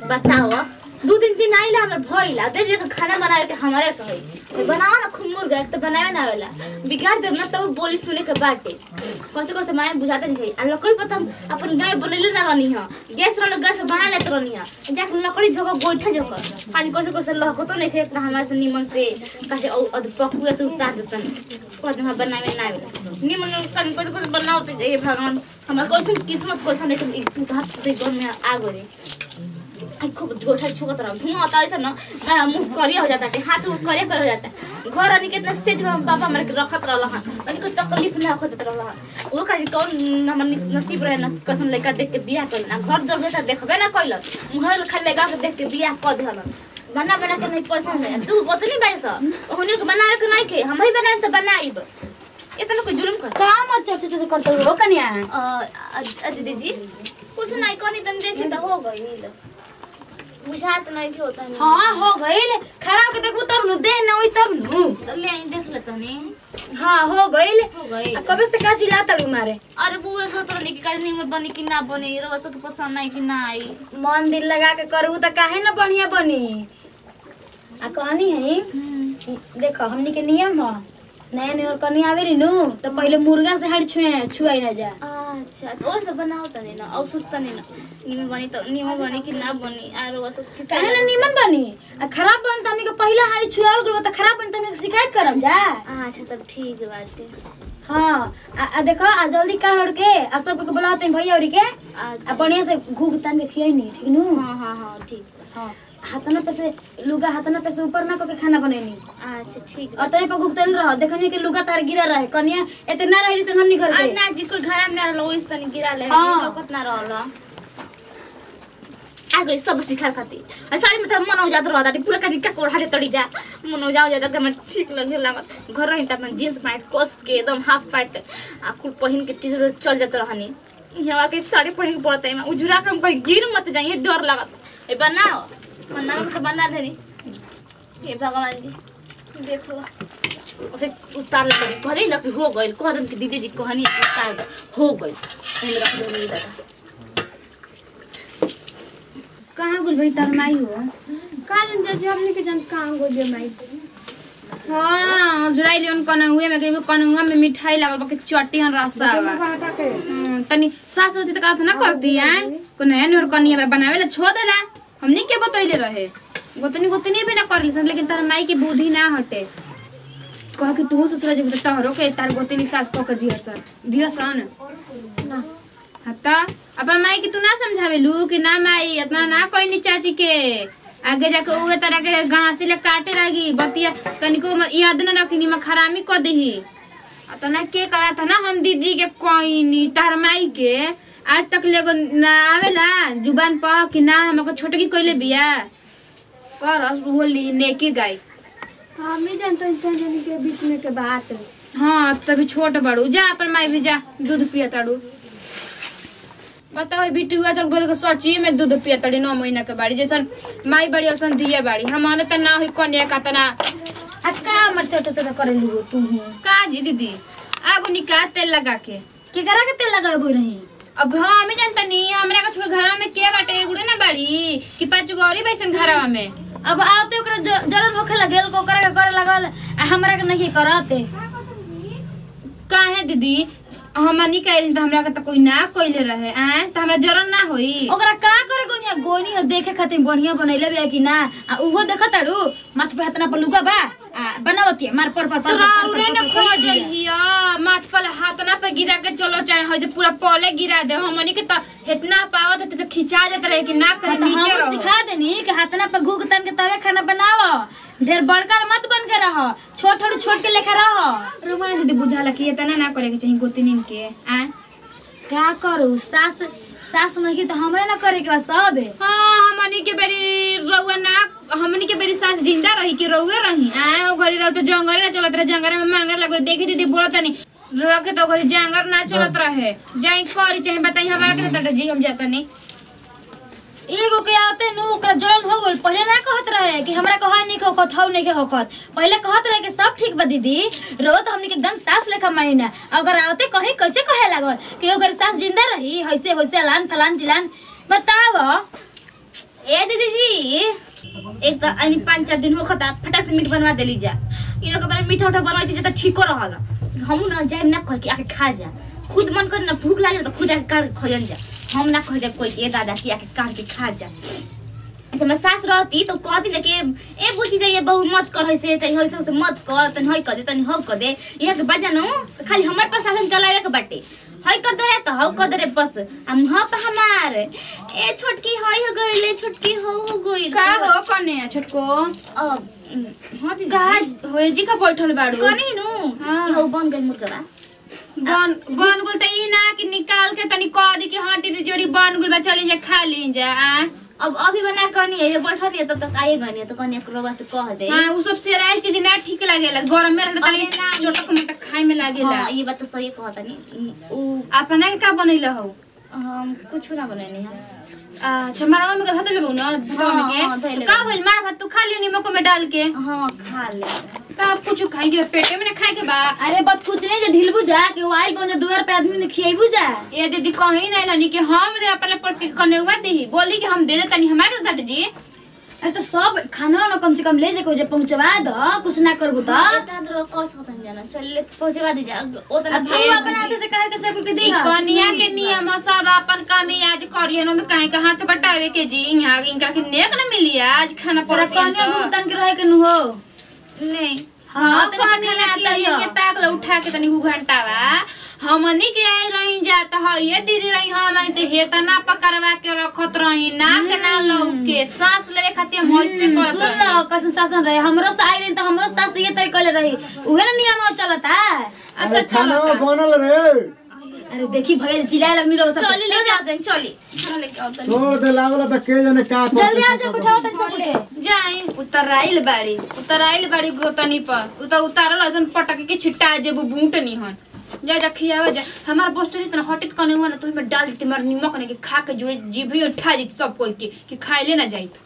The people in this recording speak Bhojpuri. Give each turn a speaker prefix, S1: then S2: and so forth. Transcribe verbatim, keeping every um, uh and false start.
S1: बताओ दो दिन दिन आइला हमर भइला दे जे खाना बनावे के हमारे कहे बनाओ ना खूब मुर्गा एक तो बनावे ना वाला बिगाड़ देब ना तब बोली सुने के बाटे कैसे कैसे माय बुझाते नहीं आ लकड़ी पर हम अपन गाय बनले ना रहनी ह गैस रहल गैस बना लेत रहनी ह देख लकड़ी जगह गोइठा जगह पानी कैसे कैसे लहको तो नहीं खे हमारे से निमन से काहे अद पकुए से उतार देतन को हम बनावे ना वाला निमन कन कैसे कैसे बनाओ ये भगवान हमर कैसे किस्मत कैसे नहीं तू हाथ से घर में आ गए आई खूब गोठा छुकत रह धुआं आता ऐसा ना मेरा मुंह करिया हो जाता है हाथ मुंह करिया कर हो जाता है घर आने कितना सेज बाबा हमारे रखत रहला हां अनि को तकलीफ ना होत रहला वो का कौन हमर नसीब रहे ना कसम लेका देख के बियाह कर ना घर दर बेटा देखबे ना कइल घर खाली लगा के देख के बियाह कर देहल बना बना के नहीं पसंद है तू गोतनी बाइस ओहने को बनावे के नहीं के हम ही बनाए त बनाइब इतना कोई जुल्म कर
S2: काम और चर्चा चर्चा करते हो कन्या
S1: अ दीदी जी कुछ नहीं कनी तन देखे त हो गई बुझात नहीं के होता नहीं
S2: हां हो गइल खराब के देखू तब नु दे ना होई तब नु
S1: तो ले आई देख लेता ने
S2: हां हो गइल
S1: हो गई
S2: कबे से का चिल्लाता रू मारे
S1: अरे बुआ सो तो नहीं काज नहीं बनी कि ना बनी रो सब पसंद नहीं कि ना आई
S2: मन दिल लगा के करू त काहे ना बढ़िया बनी आ कहनी है देखो हमनी के नियम ह नया नया कनी आवे री नु तो पहले मुर्गा से हट छुए छुआई ना जा
S1: अच्छा तो ओस बनाओ त नहीं ना और सोचता नहीं ना निमन बनी तो निमन बनी कि ना बनी आरो वो सब किस
S2: काहे ना निमन बनी आ खराब बन त हमनी के पहला हाड़ी छुआल गलो त खराब बन त हमनी के शिकायत करम जा
S1: अच्छा तब ठीक बाटे
S2: हां आ देखो आ जल्दी का हड़ के आ सब के बुलाते भैया औरी के आ बढ़िया से घूग तन के खियाई नहीं ठीक नु
S1: हां हां हां ठीक
S2: हां हाथना पे से लुगा हाथना पे से ऊपर ना करके खाना बनेनी
S1: अच्छा ठीक
S2: अतने पे घुगतल रह देखनी के लुगा तार गिरा रहे कन्या एते ना रही से हमनी घर के
S1: ना जी कोई घर में ना रहलो इस तनी गिरा ले लोकत ना रहलो आ गई सब सिखा खाती आ साड़ी में त मन हो जात रहता पूरा कनी का कोढ़ा दे तड़ी जा मन हो जाओ जाता के मैं ठीक लगे लागत घर रही त अपन जींस पैंट कस के एकदम हाफ पैंट आ कुल पहिन के टी-शर्ट चल जात रहनी यहां के साड़ी पहिन के पड़ते में उजरा कम कहीं गिर मत जाइए डर लागत ए बनाओ मन्ना में बना देनी हे भगवान जी देख लो उसे उतार ले करी कहली ना कि हो गइल कहदम कि दीदी जी कहनी उतार दे हो गइल हम रख दे नहीं दादा
S2: कहां गुल भाई तार माई हो का जन चाची हमने के जन कहां गुल बे माई हां जुड़ाई लियोन कनहुए में के कनहुआ में मिठाई लागल बाकी चट्टी हन रसा बा तनी सास रहती त का ना करती है कोने नर कनिया में बनावे ला छो देला हमने के बतैले रहे गोतनी गोतनी भी ना करली सन लेकिन तार माई की बुद्धि ना हटे कह कि तू ससुरा जब तहरो के तार गोतनी सास पक दिया सन दिया सन ना हता अपन माई की तू ना समझावे लू कि ना माई अपना ना कोई नी चाची के आगे जाके उहे तरह के गांसी ले काटे लगी बतिया तनिको याद ना रखनी में खरामी क देही अतना के करा था ना हम दीदी के कोई नी तार माई के आज तक लेगो ना आवेला जुबान पर कि ना हमको छोटकी कोइले बिया कर बोली नेकी गाय हम ही जानते हैं जन के बीच में के बात हां तभी छोट बड़ू जा अपन माई भी जा दूध पिया ताड़ू बताओ बिटुआ चल बोल के सच्ची में दूध पिया ताड़ी नौ महीना के बाड़ी जैसन माई बड़ी असन दिए बाड़ी हमारे त ना होई कन्या का तना आज का मत छोटा छोटा करे लू तू का जी दीदी आगो निकाल तेल लगा के के करा के तेल लगा बोल रही अब हां हमें जानता नहीं हमरा का छुए घर में के बाटे एगुड़े ना बाड़ी कि पांच गौरी बैसन घरवा में अब आवते ओकरा जरन होखे लगेल को करे करे लगल हमरा के नहीं करते काहे दीदी हमनी कइरिन त हमरा के त कोई ना कइले रहे आ त हमरा जरन ना होई ओकरा का करे गोनिया गोनी ह देखे खातिर बढ़िया बनैले बे कि ना आ उहो देखताड़ू माथ पे हाथ ना पलुगा बा आ बनावती मार पर पर पर तोरे न खोजल हिया माथ पर हाथ ना पे गिरा के चलो चाहे हो जे पूरा पले गिरा दे हमनी के त इतना पावत त खिंचा जात रहे कि ना करे नीचे रहो सिखा देनी कि हाथ ना पे घुग तन के तवे खाना बनाओ ढेर बड़का मत बन के रहो छोट छोट छोट के लेखा रहो रोमाना दीदी बुझाला कि इतना ना करे के चाहिए गोतनीन के आ का करू सास सास नहीं तो हमरा ना करे के सब हां हमनी के बेरी रउआ ना हमनी के बेरी सास जिंदा रही कि रउए रही आ ओ घरी रह तो जंगरे ना चलत रहे जंगरे में मांगर लग देखी दीदी बोलत नहीं रखे तो घरी जंगर ना चलत रहे जाई करी चाहे बताई हमरा के त जी हम जाता नहीं एगो के आते नु ओकरा जलन हो गेल पहले ना कहत रहे कि हमरा कहा नहीं को कथौ नहीं के होकत पहले कहत रहे कि सब ठीक बा दीदी रोत हमनी के एकदम सास लेखा महीना अगर आते कहीं कैसे कहे लागल कि ओकर सास जिंदा रही ऐसे वैसे लान फलान जिलान बताओ ए
S1: ए दीदी जी एक तो अनि पाँच चार दिन हो खता फटाक से मीट बनवा देली जा इनो के तरह मीठा उठा बनवाई जे त ठीको रहल हम ना जाइम ना कह के आके खा जा खुद मन कर ना भूख लागे तो खुद आके काट खयन जा हम ना कह जाब कोई के दादा की आके काट के खा जा अच्छा मैं सास रहती तो कहती ले के ए बुझी जाइए बहु मत कर होइसे तै होइसे से मत कर तन होई कर दे तन हो कर दे इहा के बाजा नो खाली हमर प्रशासन चलावे के बाटे हई कर दे तो हौ कर दे बस हम ह पे हमार ए छोटकी हई हो गइले छोटकी हो हो गइल
S2: का हो कने छोटको
S1: अब हां दीदी
S2: काज होए जी का बैठल बाड़ू
S1: कनी नु हो बन गेल मुर्गा
S2: बन बन गुल त ई ना कि निकाल के तनी कह दी कि हां दीदी जोरी बन गुल बा चली जा खा ली जा आ
S1: अब अभी बना कनी है बैठा दिए तब तक आए गनी तो कनी एकरो बस कह दे
S2: हां उ सब सेराइल चीज ना ठीक लागेला गरम में रहता तनी चटक मटक खाए में लागेला
S1: हां ये बात तो सही कहतनी उ
S2: अपना के का बनैला हो
S1: हम कुछ ना बनैनी है
S2: अच्छा मारा में कथा तो लेबो ना भटवा के का भइल मारा भात तू खा लियो नमक में डाल के
S1: हां खा ले
S2: का कुछ खाई के पेटे में ना खाए के बा
S1: अरे बत कुछ नहीं जे ढिलबू जा के वाइल पहुंच दुआर पे आदमी ने खियाइबू जा
S2: ये दीदी कहीं नहीं लानी कि हम दे अपने पर के कने हुआ देही बोली कि हम दे दे तनी हमारे साथ जी
S1: अरे तो सब खाना ना कम से कम ले जे को जे पहुंचवा दो कुछ ना करबू तो इतना दूर कस खतन जाना चल ले पहुंचवा दी जा ओ तो तू अपन हाथ से कह के सब के दे
S2: कनिया के नियम सब अपन कामी आज करी है में काहे का हाथ बटावे के जी यहां इनका के नेक ना मिली आज खाना पर
S1: कनिया भुगतान के रहे के नु हो नहीं
S2: हां कनिया तनी के ताक ल उठा के तनी घंटावा हमनी के आई रही जात ह ये दीदी रही हम आई ते हे तना पकड़वा के रखत रही ना के ना लोग के सांस लेवे खातिर हम ऐसे करत
S1: सुन लो कैसे शासन रहे हमरो से आई रही त हमरो सास ये तय कले रही उहे ना नियम चलता
S2: अच्छा
S3: खाना बनल रे
S1: अरे देखी भैया चिल्लाए लगनी रो सब चली ले जा दे चली खाना लेके आओ तनी
S3: छोड़ दे लागला त के जाने का
S1: जल्दी आ जा उठाओ तनी सब के
S2: जाई उतराइल बाड़ी उतराइल बाड़ी गोतनी पर उत उतारल असन पटक के छिट्टा जे बूट नी हन जा जा खियावा जा हमार पोस्टर इतना हटित कने हुआ ना तो में डाल देती मार नमक ने के खा के जोड़े जीभ उठा दी सब कोई के कि खाए ले ना जाई।